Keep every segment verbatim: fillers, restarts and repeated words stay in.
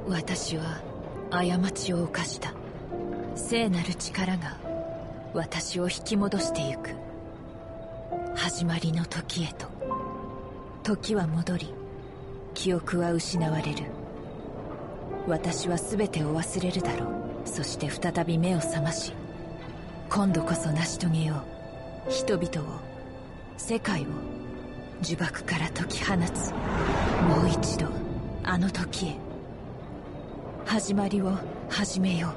私は過ちを犯した。聖なる力が私を引き戻してゆく。始まりの時へと。時は戻り、記憶は失われる。私は全てを忘れるだろう。そして再び目を覚まし、今度こそ成し遂げよう。人々を、世界を呪縛から解き放つ。もう一度あの時へ。始まりを始めよう。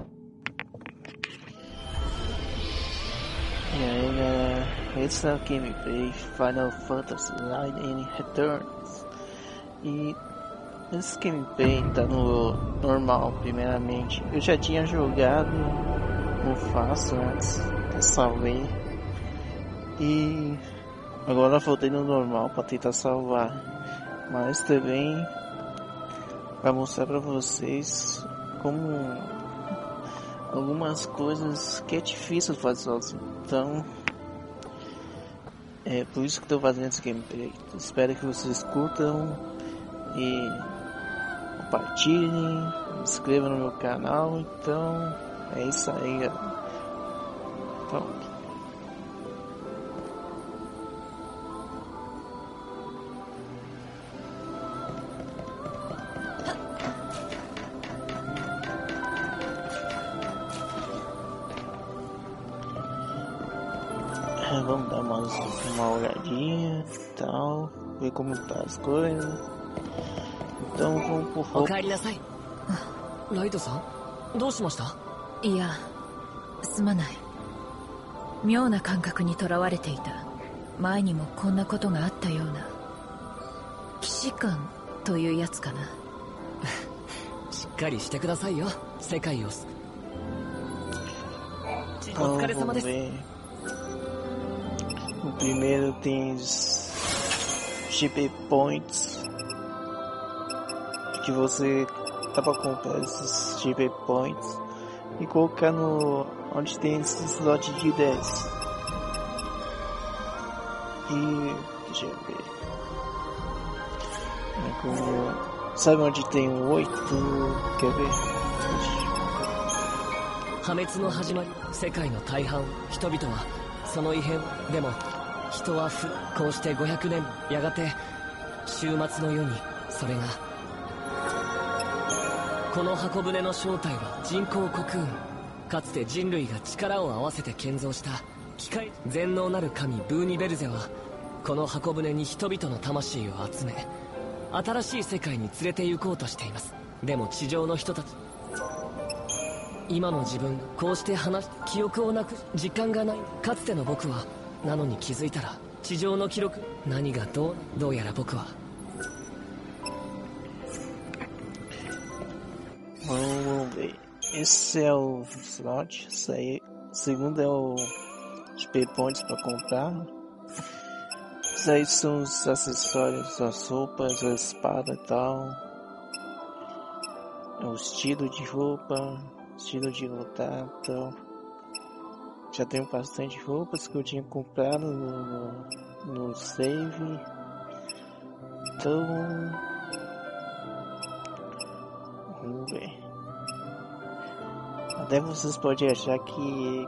E aí galera, esse é o gameplay Final Fantasy Line Returns. E esse gameplay tá no normal, primeiramente. Eu já tinha jogado no fácil antes, eu salvei. E agora voltei no normal para tentar salvar. Mas também vai mostrar para vocês como algumas coisas que é difícil fazer sozinho. Então é por isso que estou fazendo esse gameplay. Espero que vocês curtam e compartilhem, se inscrevam no meu canal. Então é isso aí, galera. Pronto. Vamos dar mais uma olhadinha e tal, ver como tá as coisas. Então vamos por favor. お帰りなさい。ライドさん、どうしました？ いや、すまない。妙な感覚にとらわれていた。前にもこんなことがあったような。騎士官というやつかな。 しっかりしてくださいよ、世界を。お疲れ様です。 O primeiro tem G P Points, que você dá pra comprar esses G P Points e colocar no onde tem esse slot de dez. E deixa eu ver. É como, sabe onde tem o oito? Quer ver? 破滅の始まり、世界の大半、人々はその異変でも。 人はふこうしてごひゃくねんやがて終末の世にそれがこの箱舟の正体は人工コクーンかつて人類が力を合わせて建造した機械全能なる神ブーニベルゼはこの箱舟に人々の魂を集め新しい世界に連れて行こうとしています。でも地上の人たち今の自分こうして話記憶をなく時間がないかつての僕は なのに気づいたら地上の記録何がどうどうやら僕は Vamos ver. Esse é o slot, esse aí. O segundo é o G P Points para comprar. Esses aí são os acessórios, as roupas, a espada e tal. É o estilo de roupa, estilo de lutar e tal. Já tenho bastante roupas que eu tinha comprado no, no, no save. Então vamos ver. Até vocês podem achar que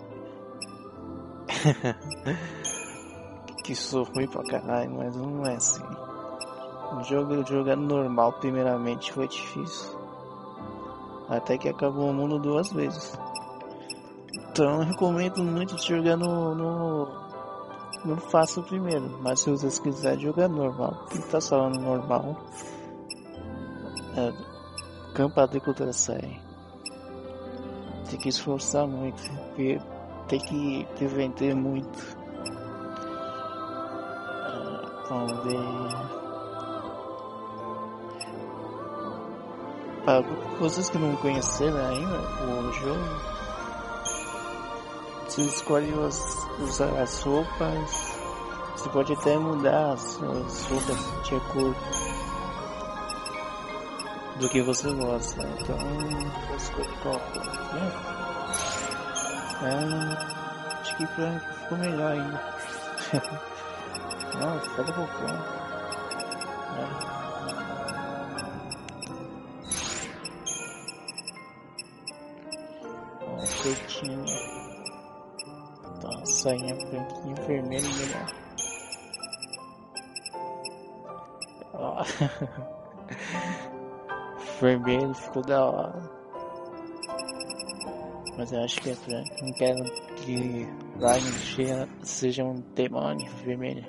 que sou ruim pra caralho, mas não é assim. O jogo jogando normal primeiramente foi difícil. Até que acabou o mundo duas vezes. Então eu recomendo muito jogar no, no, no fácil primeiro, mas se vocês quiserem jogar normal, tem que estar só no normal. É, campa de contra a série. Tem que esforçar muito, porque tem que defender muito. Ah, vamos ver. Para vocês que não conheceram ainda o jogo, você escolhe as, usar as roupas, você pode até mudar as, as roupas de acordo do que você gosta. Então, eu escolhi qual cor, né? É, acho que ficou melhor ainda. Não, cada pouquinho. É. pretinha. Então, sainha branquinha, vermelha melhor. Ó. Vermelho ficou da hora. Mas eu acho que é branco. Não quero que Ragnar seja um demônio vermelho.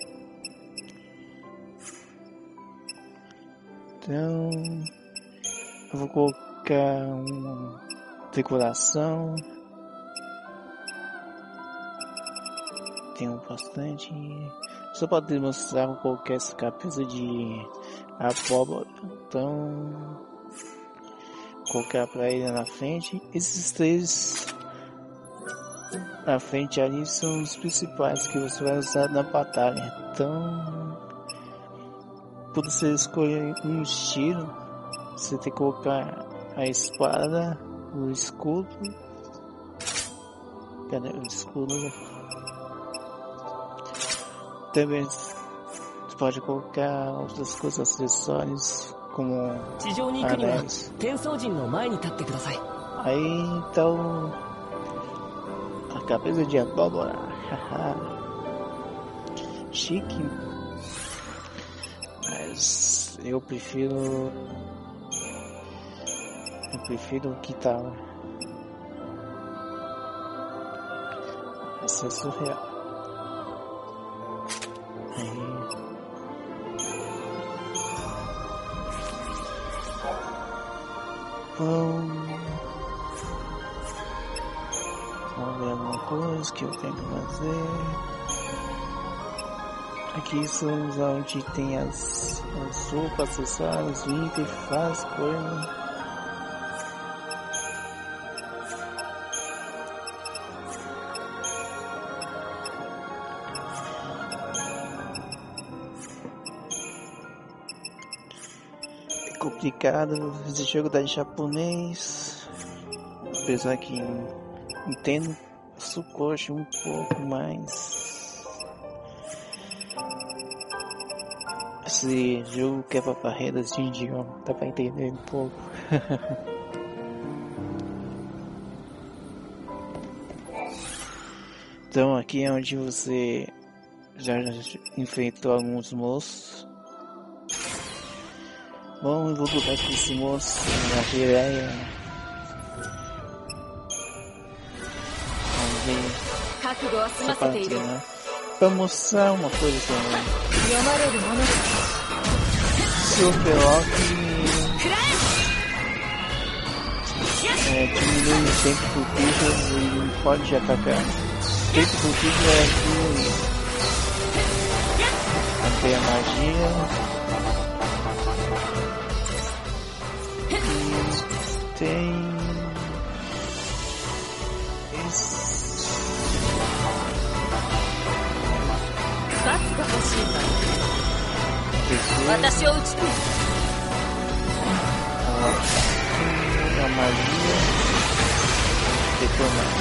Então eu vou colocar uma decoração. Tenho bastante. Só para demonstrar, vou colocar essa cabeça de abóbora. Então vou colocar para ele na frente. Esses três na frente ali são os principais que você vai usar na batalha. Então quando você escolher um estilo, você tem que colocar a espada, o escudo. Cadê o escudo? Também você pode colocar outras coisas, acessórios, como anéis. Aí então a cabeça de abóbora. Chique. Mas eu prefiro eu prefiro o que tá. Isso é surreal. Aí vamos vamos ver alguma coisa que eu tenho que fazer. Aqui são onde tem as, as roupas, acessórios, itens, faz coisa. É complicado, esse jogo tá em japonês. Apesar que entendo sucote um pouco mais. Esse jogo quebra barreiras de idioma, dá pra entender um pouco. Então aqui é onde você já enfrentou alguns monstros. Bom, eu vou lutar com esse monstro na Jiraiya. Vamos ver essa parte, né? Pra mostrar uma coisa também. Super Lock é, diminui o tempo do bicho e não pode atacar. O tempo do bicho é diminuir. Tem a magia. E tem esse. 私を打ち込む。 A magia detonar.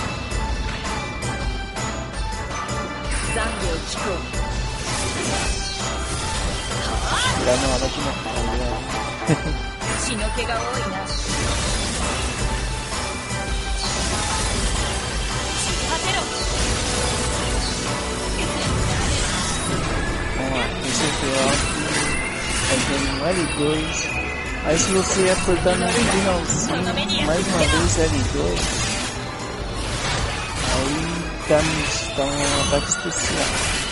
残業機構。 Já na hora de matar. 血の気が多いな。果てろ。 Vamos lá, esse aqui é o L dois. Aí se você apertar no finalzinho, mais uma vez L dois, aí dá, dá um ataque especial.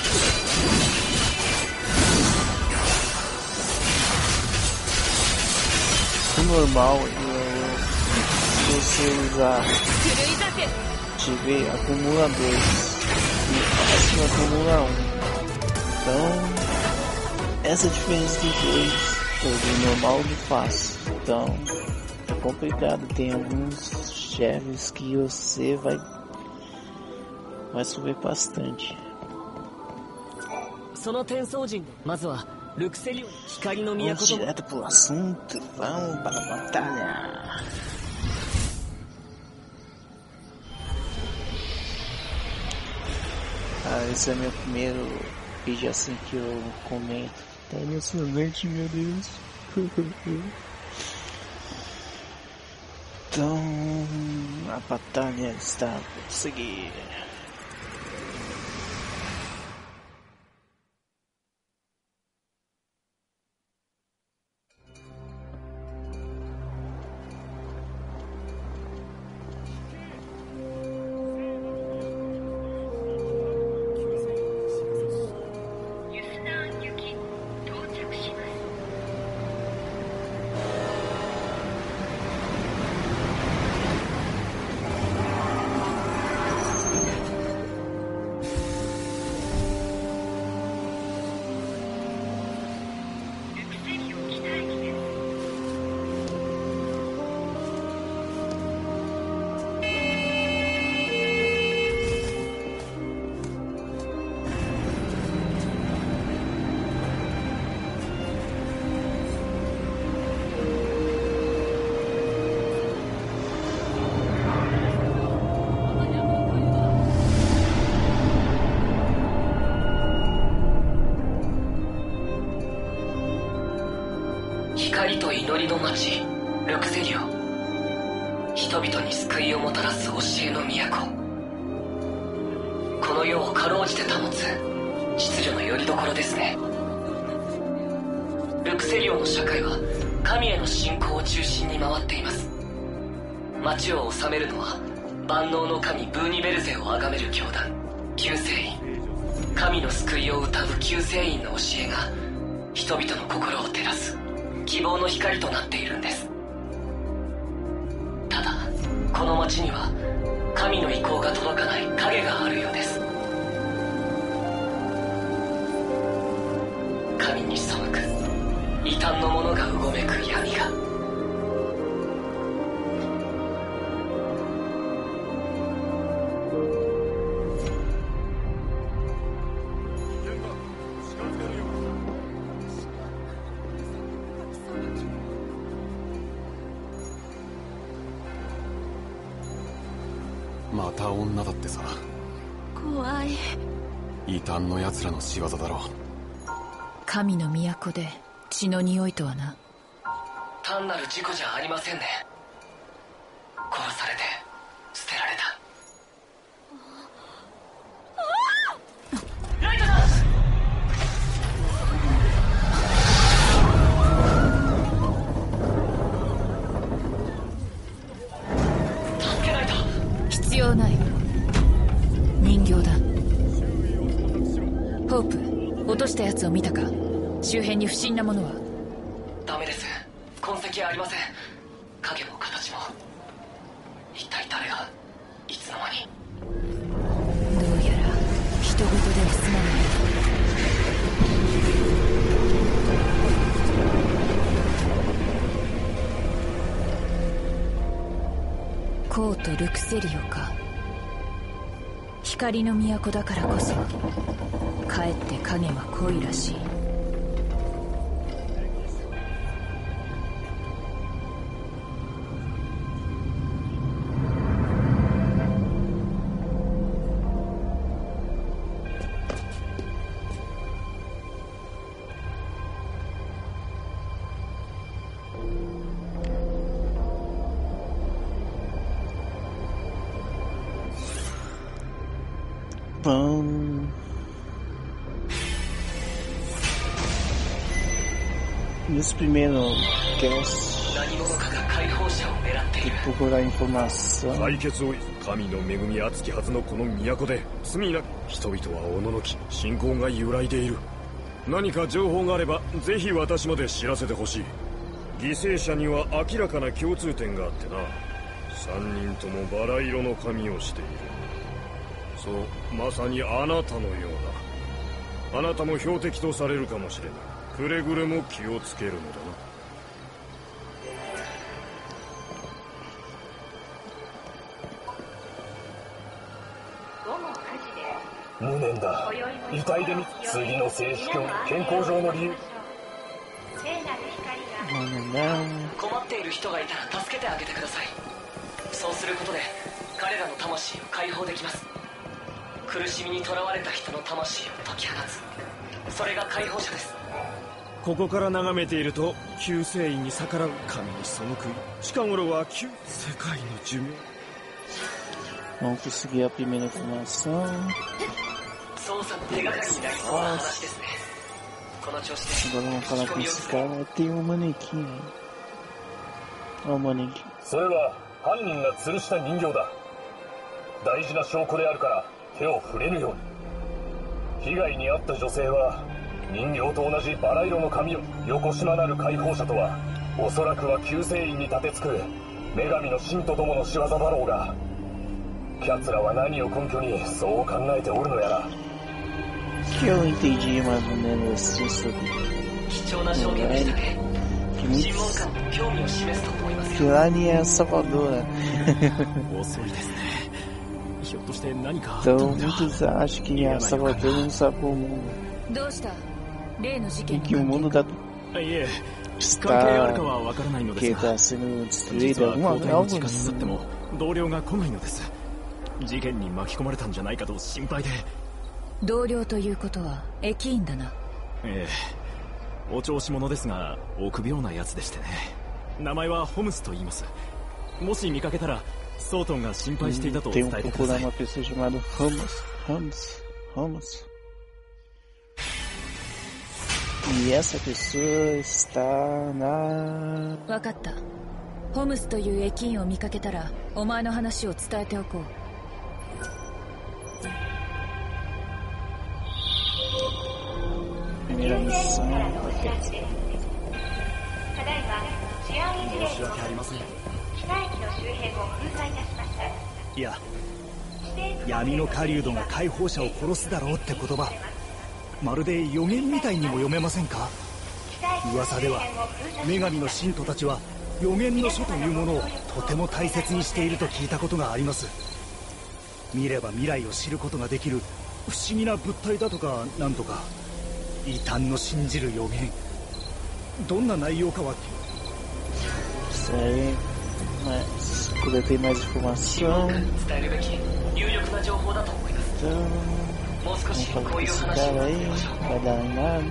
O normal é você usar tiver acumula dois e o próximo acumula um. Então essa é a diferença dos dois, do normal e do fácil. Então é complicado, tem alguns chefes que você vai vai sofrer bastante. Vamos direto pro assunto, vamos para a batalha. Ah, esse é meu primeiro vídeo assim que eu comento. Tá emocionante, meu Deus. Então, a batalha está por seguir. 光と祈りの町ルクセリオ、人々に救いをもたらす教えの都、この世をかろうじて保つ秩序の拠り所ですね。ルクセリオの社会は神への信仰を中心に回っています。町を治めるのは万能の神ブーニベルゼを崇める教団救世院。神の救いを謳う救世院の教えが人々の心を照らす希望の光となっているんです。ただこの町には神の意向が届かない影があるようです。神に背く異端の者がうごめく闇が。 また女だってさ。 怖い。 異端の奴らの仕業だろう。 神の都で血の匂いとはな。 単なる事故じゃありませんね。殺されて捨てられた。ライトだ。助けないと。 必要ない。人形だ。ホープ、落としたやつを見たか？周辺に不審なものは？ ダメです。痕跡ありません。影も形も。一体誰がいつの間に。 どうやら人事では済まない。コート・ルクセリオか。光の都だからこそかえって影は濃いらしい。 Bom. Nesse primeiro cast, 何者かが解放者を狙ってい de る。 procurar informação. 解決を神の恵み厚きはずのこの都で罪なき人々はおののき信仰が揺らいでいる。何か情報があればぜひ私まで知らせてほしい。犠牲者には明らかな共通点があってな。三人ともバラ色の髪をしている。そう、まさにあなたのようだ。あなたも標的とされるかもしれない。くれぐれも気をつけるのだな。無念だ。遺体で見次の正式を健康上の理由。 困っている人がいたら助けてあげてください。そうすることで彼らの魂を解放できます。苦しみにとらわれた人の魂を解き放つ、それが解放者です。 ここから眺めていると救世院に逆らう神に背く近頃は旧世界の寿命。 Vamos conseguir a primeira informação. Agora vamos falar com esse cara. Tem um manequim aí. Olha o manequim. それは犯人が吊るした人形だ。大事な証拠であるから手を触れるように。被害に遭った女性は人形と同じバラ色の髪を横島なる解放者とはおそらくは救世院に立てつく女神の信徒どもの仕業だろうが、奴らは何を根拠にそう考えておるのやら。 Que eu entendi mais ou menos isso aqui. Que muitos... Que Lani é salvadora. Então muitos acham que a Salvador não salvou o mundo. E que o mundo tá... está... que está sendo destruído. Alguma algo assim. 事件に巻き込まれたんじゃないかと心配で。 同僚ということは駅員だな。 ええ、お調子者ですが臆病なやつでしてね。名前はホムスと言います。もし見かけたらソートンが心配していたと伝えてください。 Tem um uma pessoa chamada Holmes, Holmes, Holmes. E essa pessoa está na... わかった。ホムスという駅員を見かけたらお前の話を伝えておこう。 Primeira missão. 申し訳ありません。いや、闇の狩人が解放者を殺すだろうって言葉、まるで予言みたいにも読めませんか？噂では女神の信徒たちは予言の書というものをとても大切にしていると聞いたことがあります。見れば未来を知ることができる不思議な物体だとかなんとか。 異端の信じる予言、どんな内容かは。 Isso aí, mas coletei mais informação. Então, vamos falar com esse cara aí, não vai dar em nada.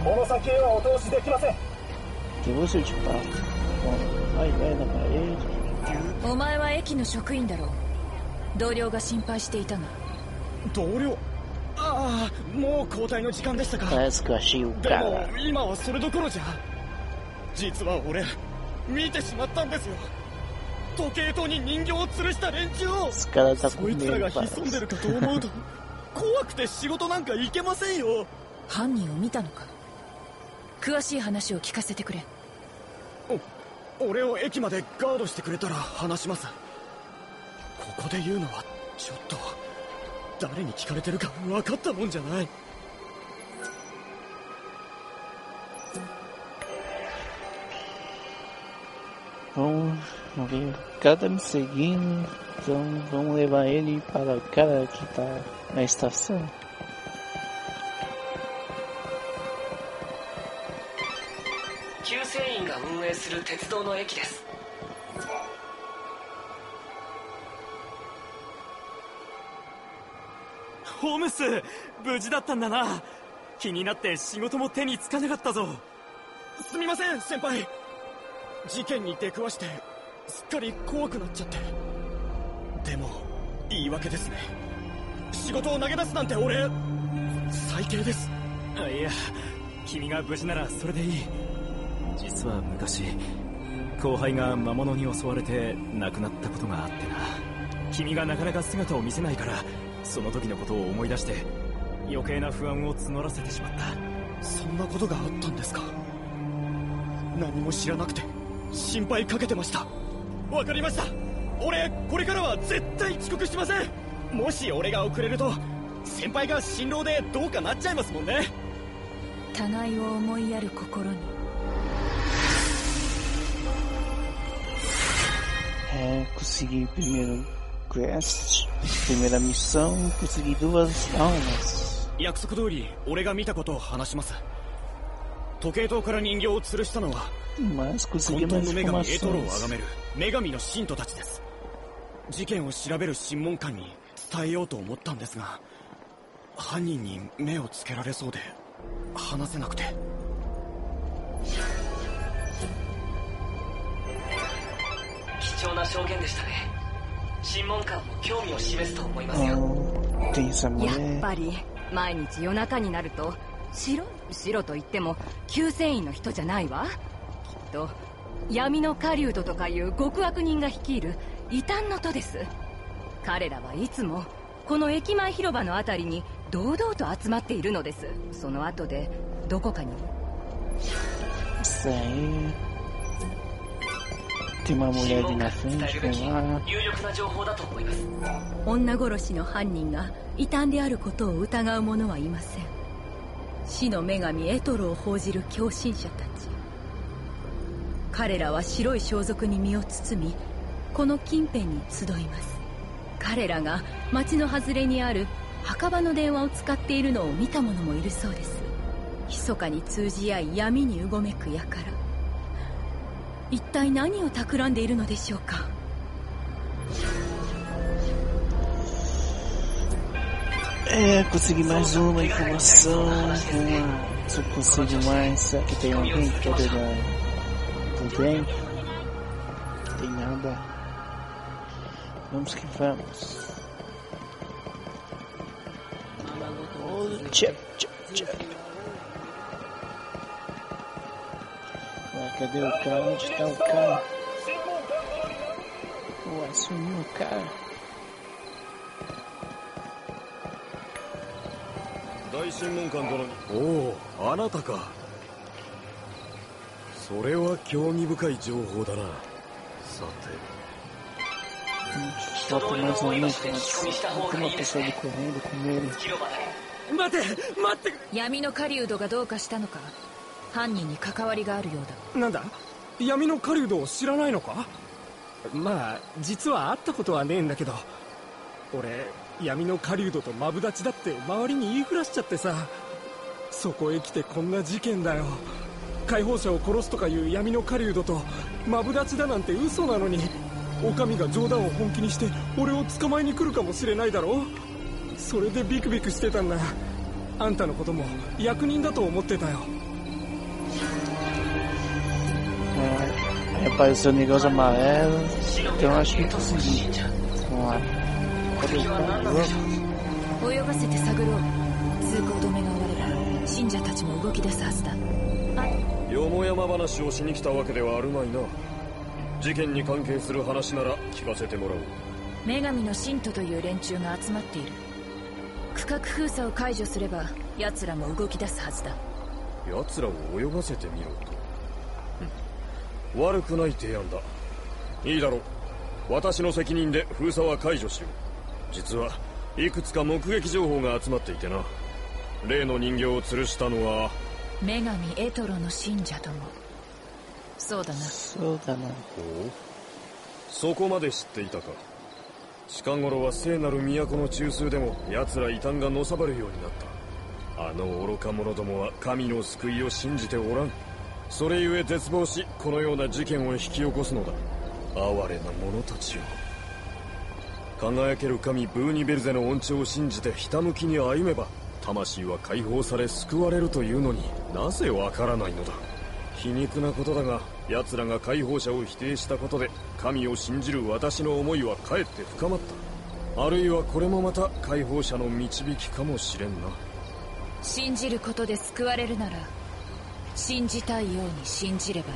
Que você te passa. Vai, vai na parede. お前は駅の職員だろう。同僚が心配していたが。 同僚？ ああ、もう交代の時間でしたか。でも今はそれどころじゃ。実は俺見てしまったんですよ。時計塔に人形を吊るした連中を。そいつらが潜んでるかと思うと怖くて仕事なんか行けませんよ。 犯人を見たのか。詳しい話を聞かせてくれ。 お、俺を駅までガードしてくれたら話します。ここで言うのはちょっと。 誰に聞かれてるか分かったもんじゃない。 Vamos ver, o cara tá me seguindo, então vamos levar ele para o cara que tá na estação. Kyusei-inが運営する鉄道の駅です。 ホームス、無事だったんだな。気になって仕事も手につかなかったぞ。すみません、先輩。事件に出くわしてすっかり怖くなっちゃって。でも言い訳ですね。仕事を投げ出すなんて俺最低です。あ、いや、君が無事ならそれでいい。実は昔後輩が魔物に襲われて亡くなったことがあってな。君がなかなか姿を見せないから、その時のことを思い出して余計な不安を募らせてしまった。そんなことがあったんですか。何も知らなくて心配かけてました。わかりました。俺これからは絶対遅刻しません。もし俺が遅れると先輩が辛労でどうかなっちゃいますもんね。 互いを思いやる心に。 É, consegui primeiro quest, primeira missão, consegui duas almas. 約束通り俺が見たことを話します。時計塔から人形を吊るしたのは Mas 混 consegui 沌 mais の女神エトロを informações. 崇める女神の信徒たちです。事件を調べる審問官に伝えようと思ったんですが、犯人に目をつけられそうで話せなくて。 貴重な証言でしたね。審問官も興味を示すと思いますよ。 Tem essa やっ mulher. ぱり毎日夜中になると白白と言っても救世員の人じゃないわ。きっと闇の狩人とかいう極悪人が率いる異端の徒です。彼らはいつもこの駅前広場のあたりに堂々と集まっているのです。その後でどこかに Isso aí. Tem uma mulher ali na frente, vem lá. 有力な情報だと思います。 女殺しの犯人が異端であることを疑う者はいません。死の女神エトロを報じる狂信者たち。彼らは白い装束に身を包み、この近辺に集います。彼らが町の外れにある墓場の電話を使っているのを見た者もいるそうです。密かに通じ合い闇にうごめく輩。一体何を企んでいるのでしょうか。 É, consegui mais uma informação. Vamos lá. Se eu consigo mais, será que tem alguém que pode dar? Não tem? Não tem nada. Vamos que vamos. Oh, tchau, tchau, tchau. Ah, cadê o cara? Onde está o cara? Ué, sumiu o cara. 大審問官殿に。おお、あなたか。それは興味深い情報だな。さて。 Falta mais uma informação. Tem uma pessoa ali correndo com ele. 待て待って。 闇の狩人がどうかしたのか。犯人に関わりがあるようだ。 なんだ、闇の狩人を知らないのか。まあ実は会ったことはねえんだけど、俺闇の狩人とマブダチだって周りに言いふらしちゃってさ。そこへ来てこんな事件だよ。解放者を殺すとかいう闇の狩人とマブダチだなんて嘘なのに、お上が冗談を本気にして俺を捕まえに来るかもしれないだろ。それでビクビクしてたんだ。あんたのことも役人だと思ってたよ。 Aí apareceu o negócio amarelo. Então eu acho que consegui. Vamos lá. Cadê o cara? 泳がせて探ろう。通行止めが終われば信者たちも動き出すはずだ。 よもやま話をしに来たわけではあるまいな。事件に関係する話なら聞かせてもらおう。 女神の信徒という連中が集まっている。区画封鎖を解除すれば奴らも動き出すはずだ。 奴らを泳がせてみろと。悪くない提案だ。いいだろう。私の責任で封鎖は解除しよう。実はいくつか目撃情報が集まっていてな。例の人形を吊るしたのは女神エトロの信者とも。そうだな。 そうだな。 ほう、そこまで知っていたか。近頃は聖なる都の中枢でも奴ら異端がのさばるようになった。あの愚か者どもは神の救いを信じておらん。それゆえ絶望し、このような事件を引き起こすのだ。哀れな者たちよ。輝ける神ブーニベルゼの恩寵を信じてひたむきに歩めば魂は解放され救われるというのに、なぜわからないのだ。皮肉なことだが、奴らが解放者を否定したことで神を信じる私の思いはかえって深まった。あるいはこれもまた解放者の導きかもしれんな。 信じることで救われるなら信じたいように信じればいい。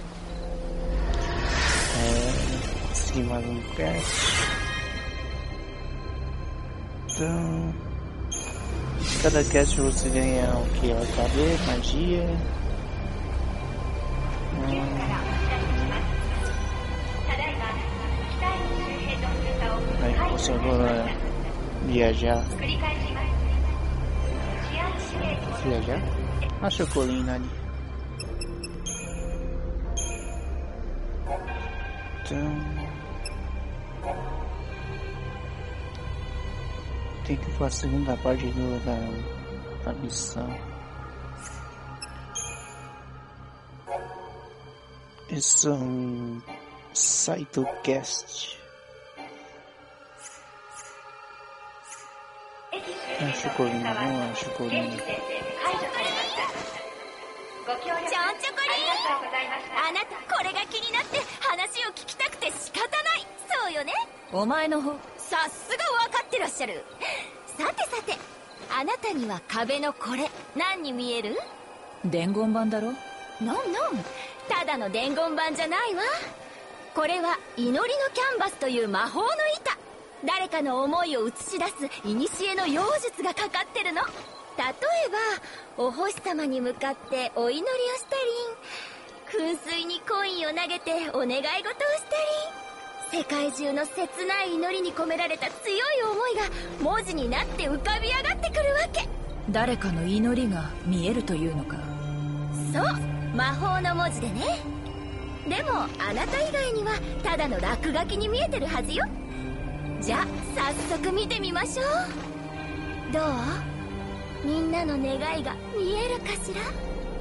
É, consegui mais um cast. Então, cada cast você ganha o que? H D, magia. Hum. Aí posso agora viajar. Posso viajar? Acho a colina ali. Então, tem que fazer a segunda parte do, da, da missão. Esse é um Saitocast. Acho colina, vamos lá, acho colina. ちょんちょこりん、あなたこれが気になって話を聞きたくて仕方ない。そうよね。 お前の方。 さすが分かってらっしゃる。さてさて、あなたには壁のこれ何に見える？ 伝言板だろ。 のんのん、ただの伝言板じゃないわ。これは祈りのキャンバスという魔法の板。誰かの思いを映し出す古の妖術がかかってるの。例えばお星様に向かってお祈りをしたり、噴水にコインを投げてお願い事をしたり、世界中の切ない祈りに込められた強い思いが文字になって浮かび上がってくるわけ。 誰かの祈りが見えるというのか。 そう、魔法の文字でね。でもあなた以外にはただの落書きに見えてるはずよ。じゃあ早速見てみましょう。どう？みんなの願いが見えるかしら？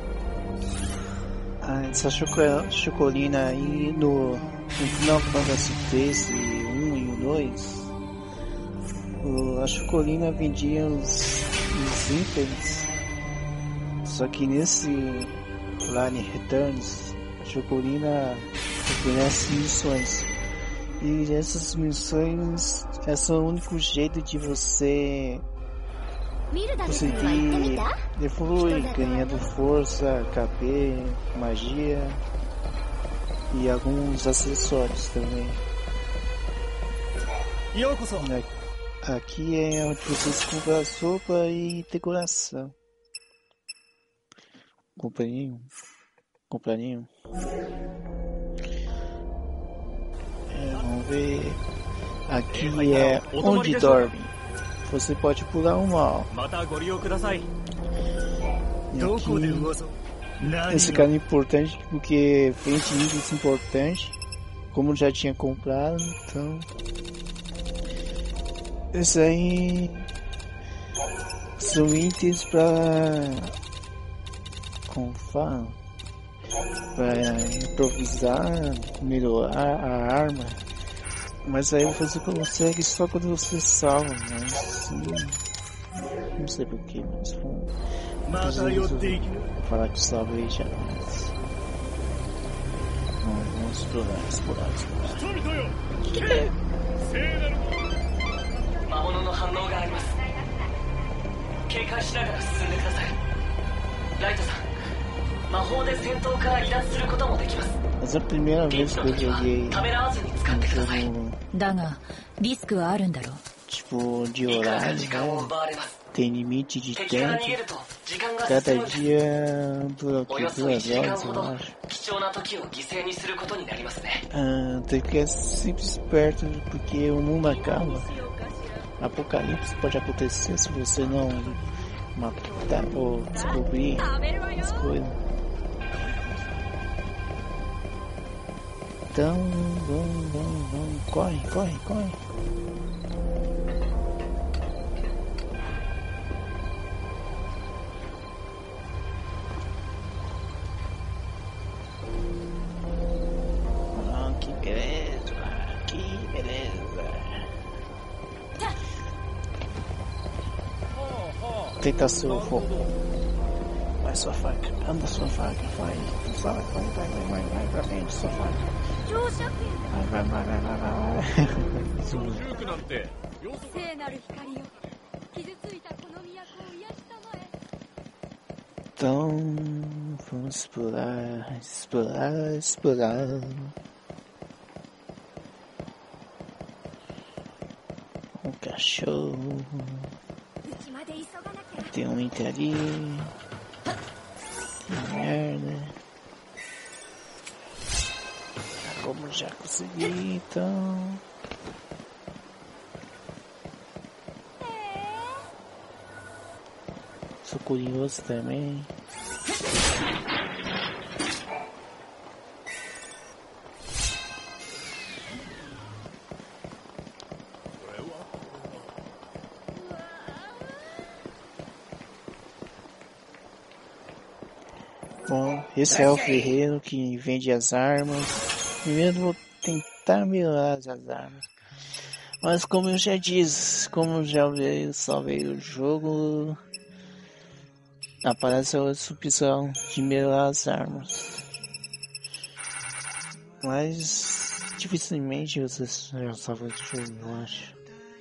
Ah, essa choco- chocolina aí no, no Final Fantasy treze, um e o dois, o, a chocolina vendia os, os itens, só que nesse Line Returns, a chocolina oferece missões. E essas missões é o único jeito de você conseguir evoluir, ganhando força, K P, magia e alguns acessórios também. Aqui é onde você compra sopa e decoração. Companheiro, companheiro. É, vamos ver. Aqui é onde dorme. Você pode pular uma. E aqui, esse cara é importante porque vende itens importantes. Como já tinha comprado, então. Esse aí são itens pra. Como fala? Pra improvisar, melhorar a arma. Mas aí você consegue só quando você salva, mas sim. Não sei porquê, mas foi. Vou falar que salvei já, mas. Vamos, vamos explorar, explorar, explorar. 魔物の反応があります。警戒しながら進んでください。ライトさん、魔法で戦闘から離脱することもできます。 Mas é a primeira vez que eu joguei um jogo. だがリスクはあるんだろう。 Tipo de horário, né? Tem limite de tempo. Cada dia dura o que? Duas horas, eu acho. Ah, tem que ficar sempre esperto porque o mundo acaba. Apocalipse pode acontecer se você não matar ou descobrir as coisas. Então, vamos, vamos, vamos. Corre, corre, corre. Ah, que beleza, que beleza. Tenta seu fogo. Vai sua faca, anda sua faca, vai. Vai, vai, vai, vai, vai, vai pra frente, sua faca. Vai, vai, vai, vai, vai, vai. Então, vamos explorar, explorar, explorar. Um cachorro. Tem um item ali. Que merda. Como já consegui, então. Sou curioso também. Bom, esse é o ferreiro que vende as armas. Primeiro vou tentar melhorar as armas. Mas como eu já disse, como já veio, só veio o jogo, aparece a outra opção de melhorar as armas. Mas dificilmente você já salva de jogo, eu acho.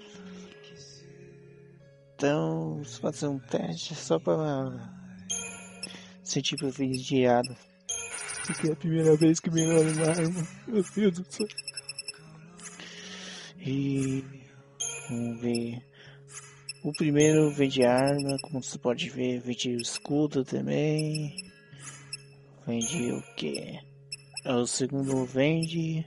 Então, vou fazer um teste só para sentir privilegiado. Porque é a primeira vez que melhora uma arma. Meu Deus do céu. E vamos ver. O primeiro vende arma, como você pode ver, vende o escudo também. Vende o que? O segundo vende.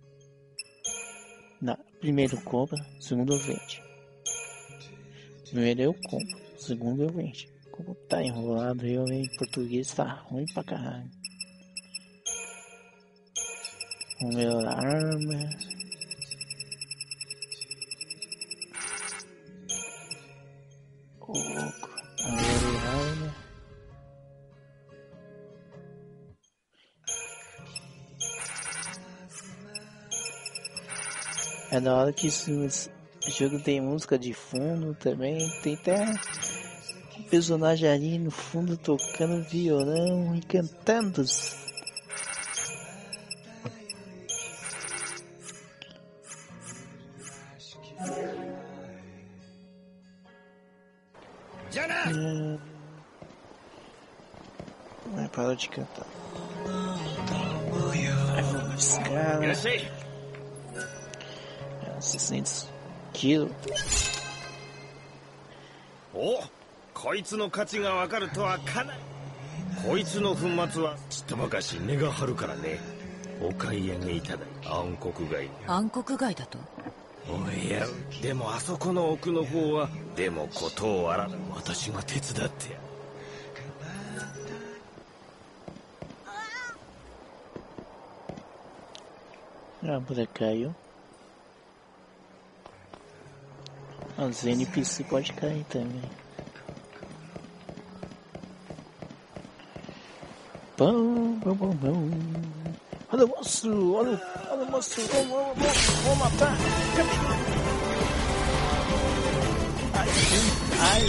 Não, primeiro compra, segundo vende. Primeiro eu compro, segundo eu vendo. Como tá enrolado, eu em português tá ruim pra caralho. Vamos melhorar a arma. Louco, vamos melhorar a arma. É da hora que isso. O jogo tem música de fundo também, tem até um personagem ali no fundo tocando violão e cantando. Hum, vai parar de cantar. Ai, vamos cara. seiscentos quilos. お、こいつの価値がわかるとはかなり。こいつの粉末はちとばかし値が張るからね。お買い上げいただい暗黒街。 暗黒街だと。 おや、でもあそこの奥の方はでもことをあら私が手伝ってや。 Ah, por aí caiu. Os N P C pode cair também. Pão, pão, pão, pão. Olha o monstro, olha, olha o monstro, vamos, vamos, vamos matar. Ai, ai,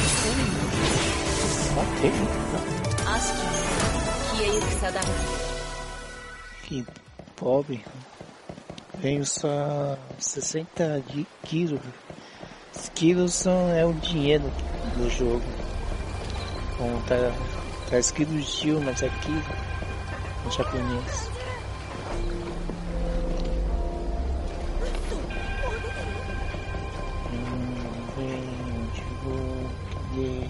matei. Acho que Kiei Sadama. Que pobre. Venho só sessenta quilos. Os quilos são, é o dinheiro do jogo. Bom, tá, tá escrito Gil, mas é quilo em japonês. Hum, vem,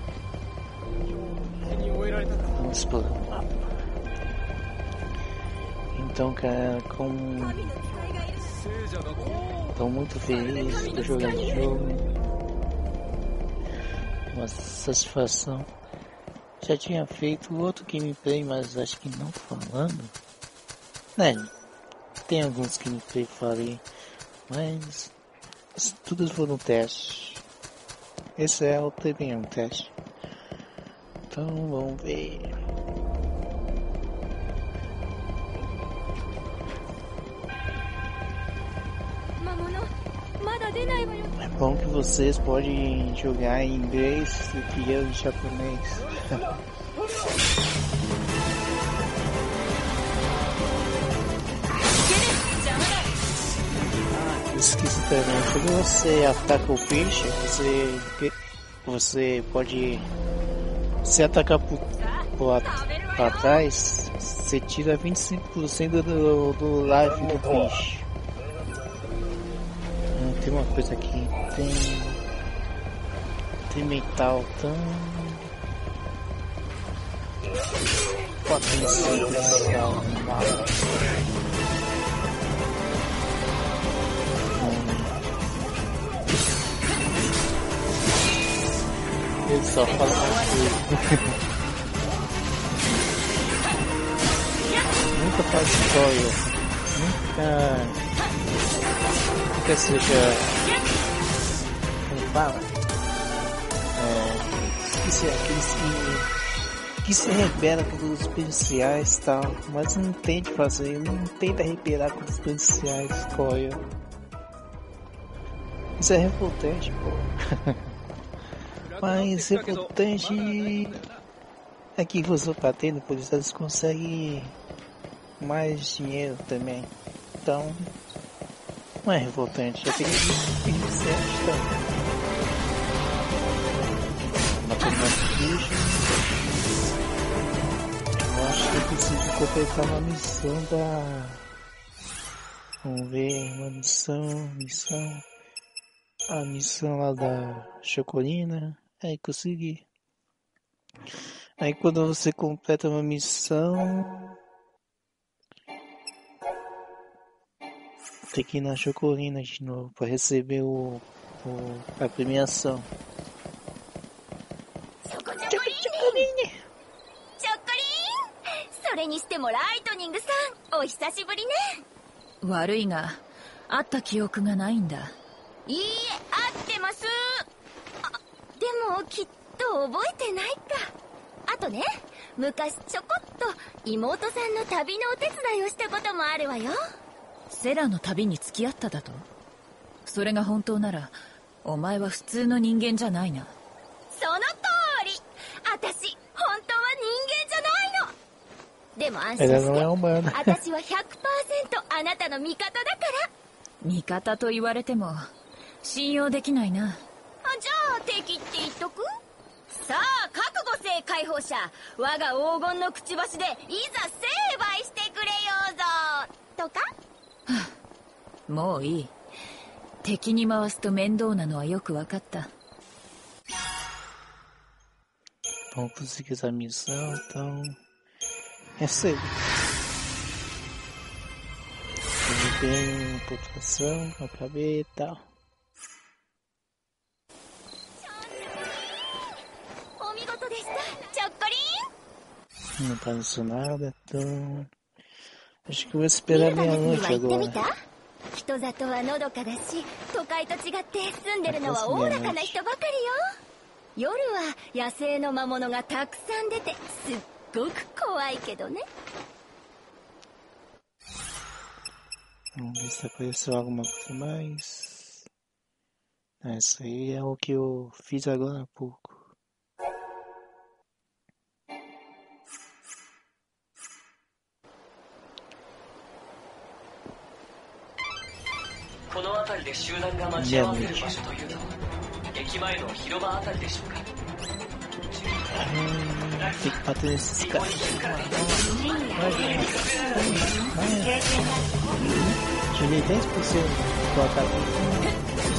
cadê? Vamos explorar o mapa. Então, cara, como... Estou muito feliz de jogar esse jogo. Uma satisfação. Já tinha feito outro gameplay, mas acho que não falando. Né? Tem alguns gameplay que falei, mas tudo foram teste. Esse é o também é um teste. Então vamos ver. É bom que vocês podem jogar em inglês do que eu em japonês. Ah, esqueci também. Quando você ataca o peixe, você você pode se atacar por, por para trás, você tira vinte e cinco por cento do, do life do peixe. Tem uma coisa aqui, tem tem metal tão potencial no mapa. Ele só fala coisa. Nunca faz história, nunca nunca seja, como fala, é, esqueci aqueles que, que se rebela com os policiais e tal, mas não tenta fazer, não tenta rebelar com os policiais, coia. Isso é revoltante, pô. mais revoltante é que você batendo por isso eles conseguem mais dinheiro também. Então, não é revoltante, é aquele bicho certo também. Matando mais bicho. Eu acho que eu preciso completar uma missão da... Vamos ver, uma missão, missão... A missão lá da Chocolina. Aí consegui. Aí quando você completa uma missão... Tem que ir na Chocolina de novo para receber o, o, a premiação. Chocolina! それにしてもライトニングさん、お久しぶりね。 悪いが、会った記憶がないんだ。 いいえ、会ってます。あ、でもきっと覚えてないか。あとね、昔ちょこっと妹さんの旅のお手伝いをしたこともあるわよ。 セラの旅に付き合っただと？それが本当なら、お前は普通の人間じゃないな。 その通り。私、本当は人間じゃないの。でも安心して、私は ひゃくパーセント あなたの味方だから。 味方と言われても信用できないな。 あ、じゃあ敵って言っとく？さあ、覚悟せ解放者、我が黄金のくちばしでいざ成敗してくれようぞとか。 はあ、もういい。敵に回すと面倒なのはよく分かった。 Vamos conseguir essa missão, então... Recebe. Eu tenho pontuação, acabei e tal. Não apareceu nada, então... Acho que eu vou esperar meia-noite agora. 人里はのどかだし、都会と違って住んでるのはおおらかな人ばかりよ。夜は野生の魔物がたくさん出てすっごく怖いけどね。 Vamos ver se apareceu alguma coisa mais. Essa aí é o que eu fiz agora há pouco. Meia-noite. Hum, tem que bater nesses caras. Tirei dez por cento do ataque.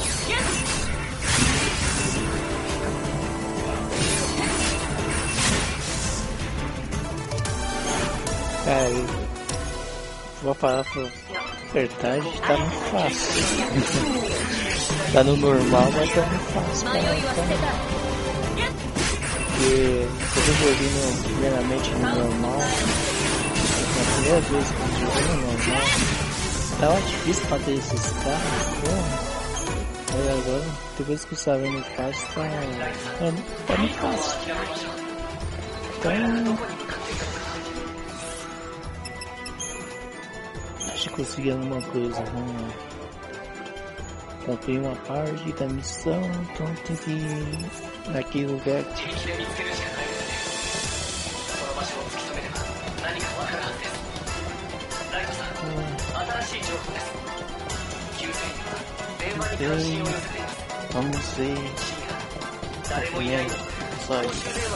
Cara, eu vou parar pra apertar, tá muito fácil. Tá no normal, mas tá muito fácil. Cara. Porque quando eu joguei no, primeiramente no normal, na primeira vez que eu joguei no normal, tava difícil bater esses caras, pô. Aí agora, depois que o Savino faz, tá, é, tá muito fácil. Então, acho que consegui alguma coisa. Vamos lá. Comprei uma parte da missão, então tem que ir naquele lugar. Ok, vamos ver o primeiro episódio.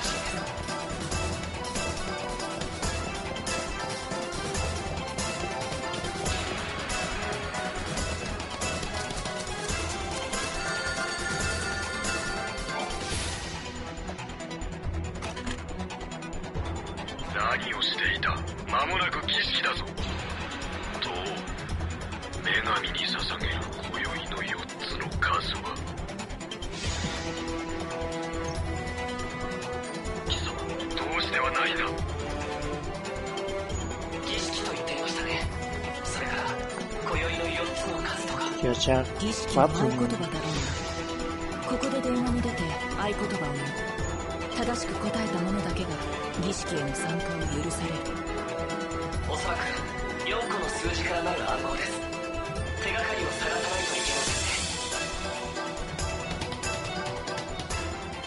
儀式の合言葉だろうな。ここで電話に出て合言葉を言う。正しく答えた者だけが儀式への参加を許される。 おそらくよんこの数字からなる暗号です。手がかりを探さないといけませんね。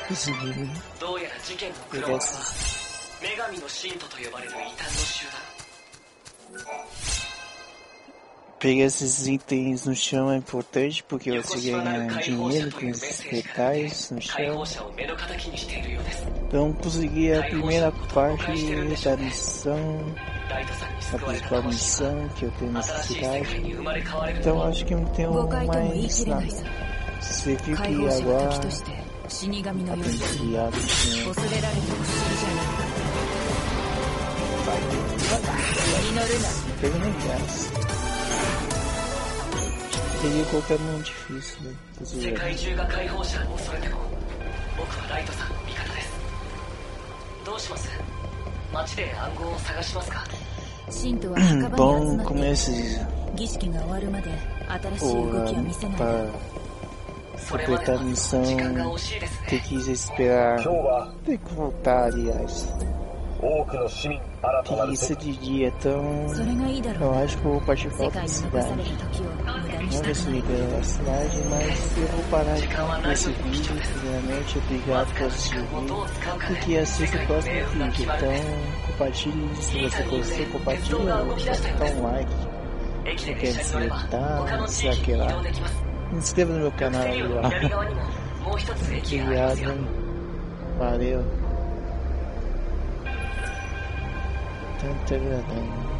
Consegui. どうやら事件の黒幕は女神の信徒と呼ばれる異端の集団。 Pegar esses itens no chão é importante porque você ganha dinheiro com esses metais no chão. Então consegui a primeira parte da missão, a principal missão que eu tenho necessidade. Então acho que não tenho mais nada. Você viu que agora aprendizado tinha. Pega nem gás. Peguei qualquer mundo difícil, né? Bom, como esses... Para completar a missão, tem que esperar... Tem que voltar, aliás. Que isso de dia, então eu acho que eu vou partir para outra cidade. Vamos ver se libera a cidade, mas eu vou parar com esse vídeo. Primeiramente, obrigado por assistir o vídeo e assista o próximo vídeo. Então, compartilhe se você gostou, compartilhe, dá um like. Não quer dizer, tá? Se aqui lá. Se inscreva no meu canal aí lá. Obrigado, valeu. Tanto agradando.